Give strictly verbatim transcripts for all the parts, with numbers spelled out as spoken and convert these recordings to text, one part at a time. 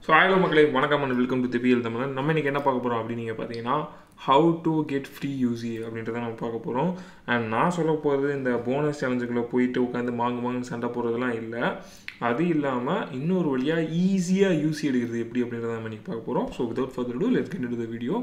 So hello மக்களே வணக்கம் and welcome to P U B G Tamil. நம்ம இன்னைக்கு என்ன பார்க்க போறோம் அப்படி நீங்க பாத்தீங்கன்னா how to get free U C அப்படின்றத நம்ம பார்க்க போறோம். and நான் சொல்ல போறது இந்த போனஸ் சேலஞ்சுக்குள்ள போயிட்டு உட்கார்ந்து மாங்கு மாங்கு சண்டை போடுறதெல்லாம் இல்ல. அது இல்லாம இன்னொரு வழியா ஈஸியா U C எடுக்கிறது எப்படி அப்படின்றத நம்ம இன்னைக்கு பார்க்க போறோம். So without further ado, let's get into the video.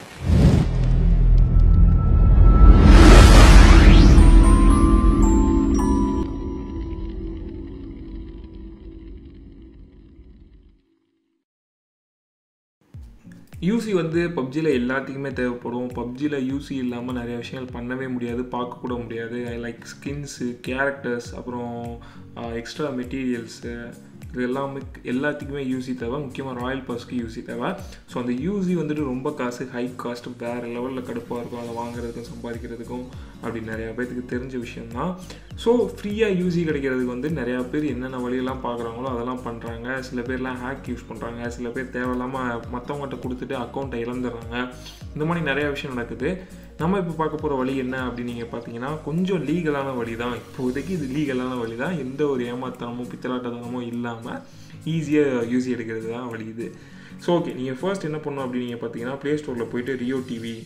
U C வந்து P U B G ல எல்லாத்துக்குமே தேவைப்படும். P U B G ல U C இல்லாம நிறைய விஷயங்கள் பண்ணவே முடியாது, பார்க்க கூட முடியாது. லைக் ஸ்கின்ஸ், கேரக்டர்ஸ், அப்புறம் எக்ஸ்ட்ரா மெட்டீரியல்ஸ், இது எல்லாமே எல்லாத்துக்குமே U C தேவை. முக்கியமாக ராயல் பாஸ்க்கு U C தேவை. ஸோ அந்த U C வந்துட்டு ரொம்ப காசு, ஹை காஸ்ட், வேறு லெவலில் கடுப்பாக இருக்கும். அதை வாங்குறதுக்கும் சம்பாதிக்கிறதுக்கும் அப்படி நிறையா பேருக்கு தெரிஞ்ச விஷயம்தான். ஸோ ஃப்ரீயாக U C கிடைக்கிறதுக்கு வந்து நிறையா பேர் என்னென்ன வழியெல்லாம் பார்க்குறாங்களோ அதெல்லாம் பண்ணுறாங்க. சில பேர்லாம் ஹேக் யூஸ் பண்ணுறாங்க, சில பேர் தேவையில்லாமல் மற்றவங்கள்ட்ட கொடுத்துட்டு அக்கௌண்ட்டை இழந்துடுறாங்க. இந்த மாதிரி நிறையா விஷயம் நடக்குது. நம்ம இப்போ பார்க்க போகிற வழி என்ன அப்படின்னு நீங்கள் பார்த்தீங்கன்னா கொஞ்சம் லீகலான வழி தான். இப்போதைக்கு இது லீகலான வழி தான். எந்த ஒரு ஏமாத்தனமோ பித்தலாட்டத்தனமோ இல்லாமல் ஈஸியாக U C எடுக்கிறது தான் வழி இது. ஸோ ஓகே, நீங்கள் ஃபர்ஸ்ட் என்ன பண்ணணும் அப்படின்னு நீங்கள் பார்த்தீங்கன்னா ப்ளே ஸ்டோரில் போய்ட்டு Rheo T V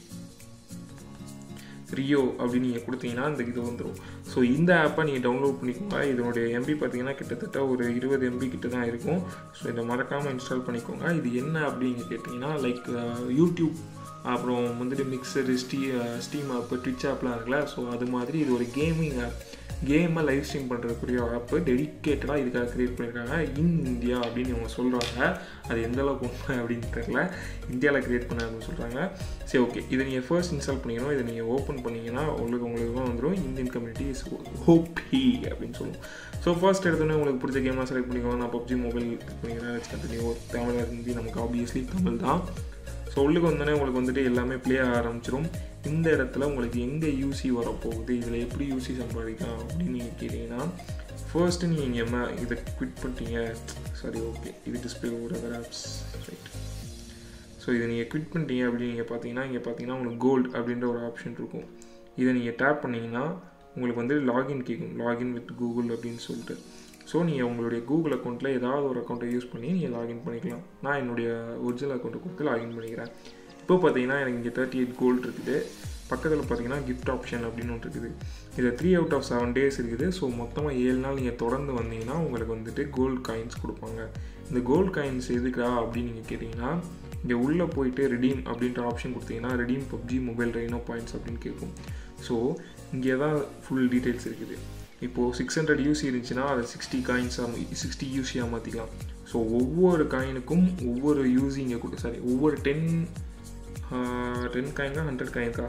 Rheo அப்படின்னு நீங்கள் கொடுத்தீங்கன்னா இந்த இது வந்துடும். ஸோ இந்த ஆப்பை நீங்கள் டவுன்லோட் பண்ணிக்கோங்க. இதனுடைய எம்பி பார்த்தீங்கன்னா கிட்டத்தட்ட ஒரு இருபது எம்பி கிட்ட தான் இருக்கும். ஸோ இதை மறக்காமல் இன்ஸ்டால் பண்ணிக்கோங்க. இது என்ன அப்படின்னு கேட்டிங்கன்னா லைக் யூடியூப், அப்புறம் வந்துட்டு மிக்சரு, ஸ்டீ ஸ்டீம் ஆப்பு, ட்விட்ச் ஆப்லாம் இருக்குல்ல. ஸோ அது மாதிரி இது ஒரு கேமிங் ஆப். கேமை லைவ் ஸ்ட்ரீம் பண்ணுறதுக்குரிய ஆப்பு டெடிக்கேட்டடாக இதுக்காக க்ரியேட் பண்ணியிருக்காங்க. இன் இந்தியா அப்படின்னு இவங்க சொல்கிறாங்க. அது எந்த அளவுக்கு உண்மை அப்படின்னு தெரியல. இந்தியாவில் க்ரியேட் பண்ண அப்படின்னு சொல்கிறாங்க. சரி ஓகே, இதை நீங்கள் ஃபர்ஸ்ட் இன்ஸ்டால் பண்ணிக்கணும். இதை நீங்கள் ஓப்பன் பண்ணிங்கன்னா உங்களுக்கு உங்களுக்கு தான் வந்துடும் இந்தியன் கம்யூனிட்டி இஸ் ஹோப்பி அப்படின்னு சொல்லுவோம். ஸோ ஃபர்ஸ்ட் எடுத்தோன்னே உங்களுக்கு பிடிச்ச கேமாக செலக்ட் பண்ணிக்கோங்க. நான் பப்ஜி மொபைல் பண்ணிக்கிறேன். Let's continue. தமிழ் ஹிந்தி நமக்கு ஆப்வியஸ்லி தமிழ் தான். ஸோ உள்ளுக்கு வந்தோடனே உங்களுக்கு வந்துட்டு எல்லாமே ப்ளே ஆரம்பிச்சிடும். இந்த இடத்துல உங்களுக்கு எங்கே U C வரப்போகுது, இதில் எப்படி U C சம்பாதிக்கலாம் அப்படின்னு நீங்கள் கேட்டிங்கன்னா ஃபர்ஸ்ட்டு நீங்கள் என்ன இதை குவிட் பண்ணிட்டீங்க. சரி ஓகே, இது டிஸ்பிளே ஒரு அதர் ஆப்ஸ் ரைட். ஸோ இதை நீங்கள் குவிட் பண்ணிட்டீங்க அப்படின்னு நீங்கள் பார்த்தீங்கன்னா இங்கே பார்த்தீங்கன்னா உங்களுக்கு கோல்டு அப்படின்ற ஒரு ஆப்ஷன் இருக்கும். இதை நீங்கள் டேப் பண்ணிங்கன்னா உங்களுக்கு வந்து லாகின் கேட்கும். லாகின் வித் கூகுள் அப்படின்னு சொல்லிட்டு. ஸோ நீங்கள் உங்களுடைய கூகுள் அக்கௌண்ட்டில் ஏதாவது ஒரு அக்கௌண்ட்டை யூஸ் பண்ணி நீங்கள் லாகின் பண்ணிக்கலாம். நான் என்னுடைய ஒரிஜினல் அக்கௌண்ட்டை கொடுத்து லாகின் பண்ணிக்கிறேன். இப்போ பார்த்தீங்கன்னா எனக்கு இங்கே தேர்ட்டி எயிட் கோல்டு இருக்குது. பக்கத்தில் பார்த்தீங்கன்னா கிஃப்ட் ஆப்ஷன் அப்படின்னு ஒன்று இருக்குது. இதில் three out of seven days இருக்குது. ஸோ மொத்தமாக ஏழு நாள் நீங்கள் தொடர்ந்து வந்தீங்கன்னா உங்களுக்கு வந்துட்டு கோல்டு காயின்ஸ் கொடுப்பாங்க. இந்த கோல்டு காயின்ஸ் எதுக்குறா அப்படின்னு நீங்கள் கேட்டிங்கன்னா இங்கே உள்ளே போயிட்டு ரெடீம் அப்படின்ற ஆப்ஷன் கொடுத்தீங்கன்னா redeem PUBG mobile Reno points அப்படின்னு கேட்கும். ஸோ இங்கே தான் ஃபுல் டீட்டெயில்ஸ் இருக்குது. இப்போது சிக்ஸ் ஹண்ட்ரட் யூசி இருந்துச்சுன்னா அதை சிக்ஸ்டி காயின்ஸாக சிக்ஸ்டி யூசியாக மாற்றிக்கலாம். ஸோ ஒவ்வொரு காயினுக்கும் ஒவ்வொரு யூசி இங்கே கொடு சாரி ஒவ்வொரு டென் டென் காயின்கா ஹண்ட்ரட் காயின்கா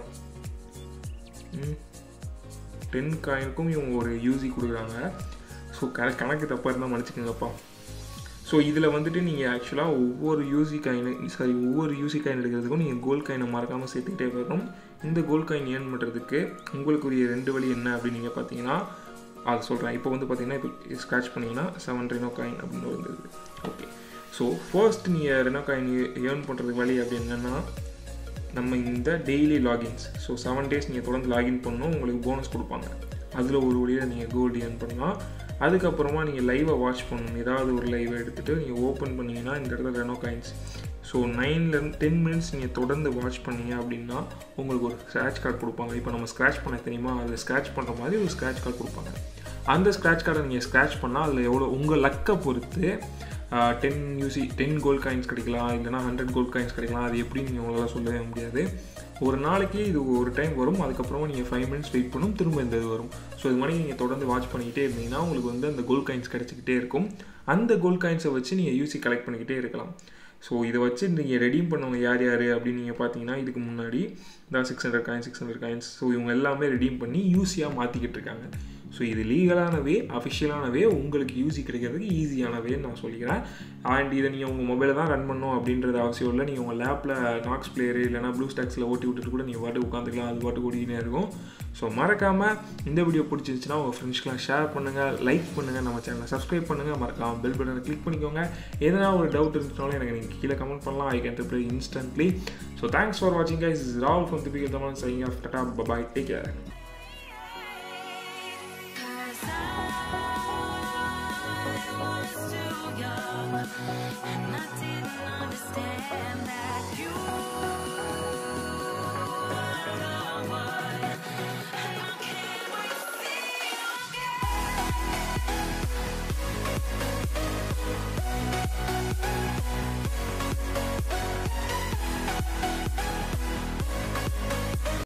டென் காயினுக்கும் இவங்க ஒரு யூசி கொடுக்குறாங்க. ஸோ க கணக்கு தப்பாக இருந்தால் மன்னிச்சுக்கோங்கப்பா. ஸோ இதில் வந்துட்டு நீங்கள் ஆக்சுவலாக ஒவ்வொரு யூசி காயின் சாரி ஒவ்வொரு யூசி காயின் எடுக்கிறதுக்கும் நீங்கள் கோல்ட் காயினை மறக்காமல் சேர்த்துக்கிட்டே வரணும். இந்த கோல்ட் காயின் ஏர்ன் பண்ணுறதுக்கு உங்களுக்குரிய ரெண்டு வழி என்ன அப்படின்னு நீங்கள் பார்த்தீங்கன்னா அது சொல்கிறேன். இப்போ வந்து பார்த்தீங்கன்னா இப்போ ஸ்க்ராட்ச் பண்ணிங்கன்னா செவன் ரெனோ காயின் அப்படின்னு வந்துடுது. ஓகே, ஸோ ஃபர்ஸ்ட் நீங்கள் ரெனோ காயின் ஏர்ன் பண்ணுறதுக்கு வழி அப்படி என்னென்னா நம்ம இந்த daily logins. So seven days நீங்கள் தொடர்ந்து லாகின் பண்ணணும், உங்களுக்கு போனஸ் கொடுப்பாங்க. அதில் ஒரு வழியில் நீங்கள் கோல்டு ஏர்ன் பண்ணலாம். அதுக்கப்புறமா நீங்கள் லைவை வாட்ச் பண்ணணும். ஏதாவது ஒரு லைவை எடுத்துகிட்டு நீங்கள் ஓப்பன் பண்ணிங்கன்னா இந்த இடத்துல ரெனோ காயின்ஸ். ஸோ நைன்லேருந்து டென் மினிட்ஸ் நீங்கள் தொடர்ந்து வாட்ச் பண்ணீங்க அப்படின்னா உங்களுக்கு ஒரு ஸ்க்ராட்ச் கார்டு கொடுப்பாங்க. இப்போ நம்ம ஸ்க்ராட்ச் பண்ண தெரியுமா, அதில் ஸ்க்ராட்ச் பண்ணுற மாதிரி ஒரு ஸ்க்ராட்ச் கார்டு கொடுப்பாங்க. அந்த ஸ்க்ராட்ச் கார்டை நீங்கள் ஸ்க்ராட்ச் பண்ணால் அதில் எவ்வளோ உங்கள் லக்கை பொறுத்து ten UC ten gold coins கிடைக்கலாம், இல்லைனா ஹண்ட்ரட் கோல்ட் காயின்ஸ் கிடைக்கலாம். அது எப்படி நீங்கள் உங்களால் சொல்லவே முடியாது. ஒரு நாளைக்கு இது ஒரு டைம் வரும். அதுக்கப்புறமா நீங்கள் ஃபைவ் மினிட்ஸ் வெயிட் பண்ணும், திரும்ப இந்த இது வரும். ஸோ இது மாதிரி நீங்கள் தொடர்ந்து வாட்ச் பண்ணிக்கிட்டே இருந்தீங்கன்னா உங்களுக்கு வந்து அந்த கோல்ட் காயின்ஸ் கிடச்சிக்கிட்டே இருக்கும். அந்த கோல்ட் காயின்ஸை வச்சு நீங்கள் யூசி கலெக்ட் பண்ணிக்கிட்டே இருக்கலாம். ஸோ இதை வச்சு நீங்கள் ரெடீம் பண்ணவங்க யார் யார் அப்படின்னு நீங்கள் பார்த்தீங்கன்னா இதுக்கு முன்னாடி தான் six hundred coins six hundred coins so இவங்க எல்லாமே ரெடீம் பண்ணி யூசியாக மாற்றிக்கிட்டு இருக்காங்க. ஸோ இது லீகலானவே அஃபிஷியலானவே உங்களுக்கு யூசி கிடைக்கிறதுக்கு ஈஸியானவேன்னு நான் சொல்லிக்கிறேன். அண்ட் இதை நீங்கள் உங்கள் மொபைலில் தான் ரன் பண்ணணும் அப்படின்றது அவசியம் இல்லை. நீங்கள் உங்கள் லேப்பில் நாக்ஸ் பிளேயரு இல்லைனா ப்ளூ ஸ்டாக்ஸில் ஓட்டி விட்டுட்டு கூட நீங்கள் பாட்டு உட்காந்துக்கலாம். அது பாட்டு ஓடிக்கிட்டே இருக்கும். ஸோ மறக்காமல் இந்த வீடியோ பிடிச்சிருந்துச்சுன்னா உங்கள் ஃப்ரெண்ட்ஸ்க்கெலாம் ஷேர் பண்ணுங்கள், லைக் பண்ணுங்கள், நம்ம சேனலை சப்ஸ்கிரைப் பண்ணுங்கள், மறக்காமல் பெல் பட்டனை கிளிக் பண்ணிக்கோங்க. எதனா ஒரு டவுட் இருந்துச்சுனாலும் எனக்கு நீங்கள் கீழே கமெண்ட் பண்ணலாம். I can reply instantly. So thanks for வாட்சிங் guys. This is Rahul from P U B G Tamil signing off. Tata, bye bye, take care.